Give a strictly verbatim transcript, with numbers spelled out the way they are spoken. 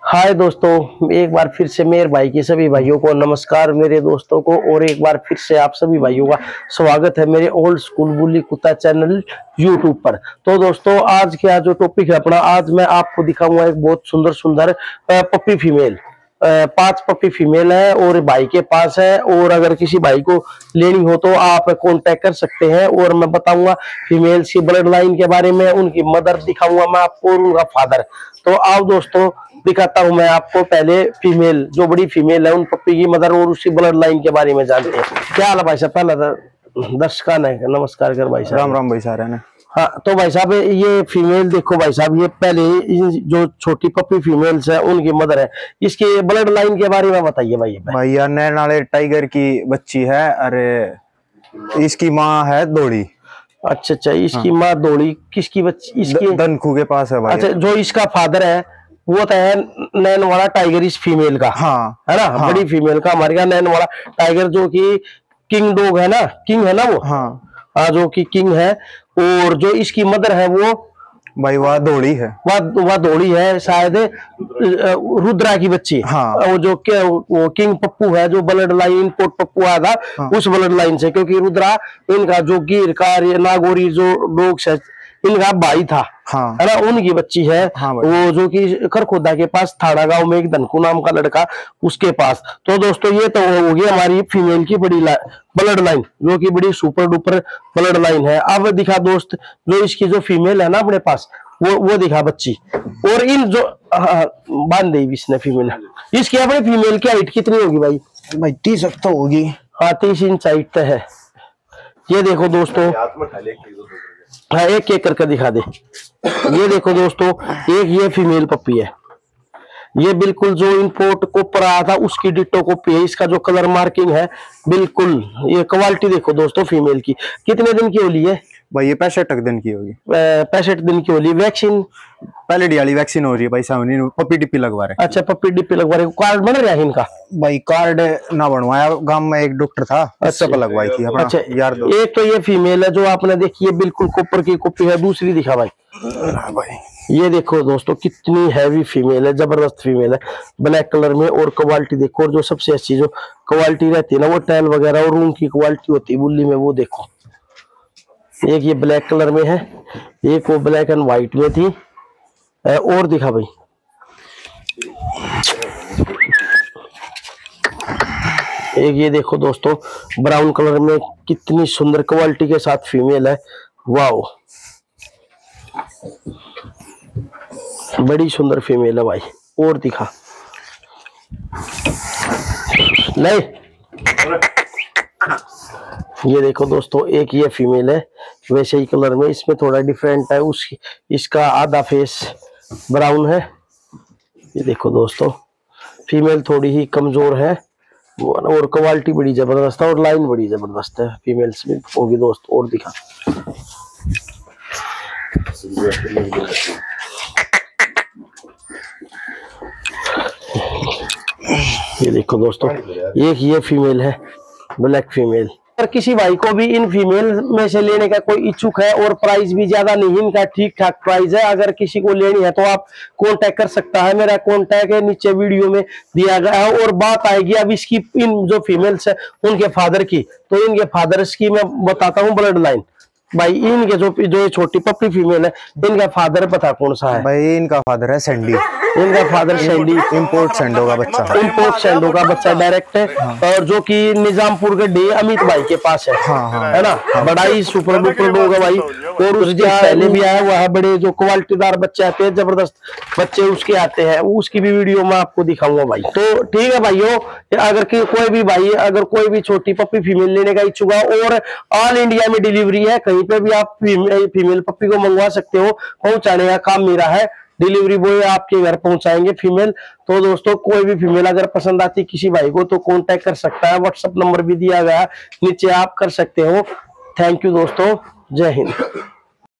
हाय दोस्तों, एक बार फिर से मेरे भाई के सभी भाइयों को नमस्कार, मेरे दोस्तों को और एक बार फिर से आप सभी भाइयों का स्वागत है मेरे ओल्ड स्कूल बुल्ली कुत्ता चैनल यूट्यूब पर। तो दोस्तों, आज का जो टॉपिक है अपना, आज मैं आपको दिखाऊंगा एक बहुत सुंदर सुंदर पप्पी फीमेल। पांच पप्पी फीमेल है और भाई के पास है, और अगर किसी भाई को लेनी हो तो आप कांटेक्ट कर सकते हैं। और मैं बताऊंगा फीमेल्स की ब्लड लाइन के बारे में, उनकी मदर दिखाऊंगा मैं आपको और उनका फादर। तो आओ दोस्तों, दिखाता हूं मैं आपको। पहले फीमेल, जो बड़ी फीमेल है, उन पप्पी की मदर और उसकी ब्लड लाइन के बारे में जानते हैं। क्या हाल है भाई साहब? पहला दर्शक ने नमस्कार कर भाई साहब। राम राम भाई साहब। हाँ, तो भाई साहब ये फीमेल देखो भाई साहब, ये पहले जो छोटी पप्पी फीमेल्स है उनकी मदर है। इसके ब्लड लाइन के बारे में बताइए भाई। भाई यार, नैन वाले टाइगर की बच्ची है। अरे इसकी माँ है दौड़ी। अच्छा अच्छा, इसकी हाँ। माँ दौड़ी। किसकी बच्ची? इसकी दनखू के पास है भाई। अच्छा, जो इसका फादर है वो तो है नैन वाला टाइगर इस फीमेल का। हाँ है ना। हाँ। बड़ी फीमेल का हमारे यहाँ नैन वाला टाइगर, जो कि किंग डॉग है ना, किंग है ना वो। हाँ हाँ, जो कि किंग है। और जो इसकी मदर है वो भाई वह दौड़ी है। वह वह दौड़ी है शायद, रुद्रा की बच्ची। हाँ। वो जो के, वो किंग पप्पू है, जो ब्लड लाइन इम्पोर्ट पप्पू आया था। हाँ। उस ब्लड लाइन से, क्योंकि रुद्रा इनका जो गिर कार नागौरी जो डॉग्स है इनका भाई था। हाँ। है ना, उनकी बच्ची है। हाँ, वो जो कि खरखोदा के पास थाना गांव में एक धनकू नाम का लड़का, उसके पास। तो दोस्तों, ये तो होगी हमारी फीमेल की बड़ी ब्लड लाइन, जो कि बड़ी सुपर डुपर ब्लड लाइन है। अब दिखा दोस्त, जो इसकी जो फीमेल है ना अपने पास, वो वो दिखा बच्ची। और इन जो बांध दी इसने फीमेल, इसकी अपने फीमेल की हाइट कितनी होगी भाई? भाई तीस तो होगी। हाँ, तीस इंच हाइट है। ये देखो दोस्तों, हाँ, एक एक करके दिखा दे। ये देखो दोस्तों, एक ये फीमेल पप्पी है। ये बिल्कुल जो इंपोर्ट कॉपर आया था उसकी डिट्टो कॉपी है। इसका जो कलर मार्किंग है बिल्कुल। ये क्वालिटी देखो दोस्तों फीमेल की। कितने दिन की होली है भाई? ये पैंसठ दिन की होगी। पैंसठ दिन की होली। वैक्सीन पहले डी वाली वैक्सीन हो रही है भाई साहब। पप्पी डिप्पी लगवा रहे। अच्छा, पप्पी डिप्पी लगवा रहे। कार्ड बन रहा है इनका? भाई कार्ड ना बनवाया, गांव में एक डॉक्टर था, उससे पर लगवाई थी अपना। अच्छा यार, दो। एक तो ये फीमेल है जो आपने देखी है, बिल्कुल कॉपर की कॉपी है। दूसरी दिखा भाई। भाई ये देखो दोस्तों, कितनी हैवी फीमेल है, जबरदस्त फीमेल है, ब्लैक कलर में। और क्वालिटी देखो, और जो सबसे अच्छी जो क्वालिटी रहती है ना, वो टैल वगैरह और रूम की क्वालिटी होती है बुल्ली में, वो देखो। एक ये ब्लैक कलर में है, एक वो ब्लैक एंड व्हाइट में थी। और दिखा भाई। एक ये देखो दोस्तों, ब्राउन कलर में, कितनी सुंदर क्वालिटी के साथ फीमेल है। वाओ, बड़ी सुंदर फीमेल है भाई। और दिखा नहीं। ये देखो दोस्तों, एक ये फीमेल है वैसे ही कलर में, इसमें थोड़ा डिफरेंट है। उसकी इसका आधा फेस ब्राउन है। ये देखो दोस्तों, फीमेल थोड़ी ही कमजोर है और क्वालिटी बड़ी जबरदस्त है और लाइन बड़ी जबरदस्त है। फीमेल्स में होगी दोस्त। और दिखा। ये देखो दोस्तों, एक ये फीमेल है, ब्लैक फीमेल। अगर किसी भाई को भी इन फीमेल में से लेने का कोई इच्छुक है, और प्राइस भी ज्यादा नहीं, इनका ठीक ठाक प्राइस है। अगर किसी को लेनी है तो आप कांटेक्ट कर सकता है। मेरा कांटेक्ट है नीचे वीडियो में दिया गया है। और बात आएगी अब इसकी, इन जो फीमेल्स है उनके फादर की, तो इनके फादर्स की मैं बताता हूँ ब्लड लाइन। भाई इनके जो जो छोटी पप्पी फीमेल है, इनका फादर पता कौन सा है? भाई इनका फादर है सैंडी। इनका फादर सैंडी, इंपोर्ट सैंडो का बच्चा है। इंपोर्ट सैंडो का बच्चा डायरेक्ट है। हाँ। और जो कि निजामपुर के डी अमित भाई के पास है। हाँ, हाँ, है ना। हाँ। बड़ा ही सुपर डुपर डॉग है भाई। और उसके पहले भी आया हुआ है, बड़े जो क्वालिटीदार बच्चे आते हैं, जबरदस्त बच्चे उसके आते हैं, उसकी भी वीडियो मैं आपको दिखाऊंगा भाई। तो ठीक है भाइयों, अगर कोई भी भाई, अगर कोई भी छोटी पप्पी फीमेल लेने का इच्छुक है, और ऑल इंडिया में डिलीवरी है, कहीं पे भी आप फीमेल पप्पी को मंगवा सकते हो। पहुंचाने का काम मेरा है, डिलीवरी बॉय आपके घर पहुंचाएंगे फीमेल। तो दोस्तों, कोई भी फीमेल अगर पसंद आती किसी भाई को तो कांटेक्ट कर सकता है। व्हाट्सएप नंबर भी दिया गया नीचे, आप कर सकते हो। थैंक यू दोस्तों, जय हिंद।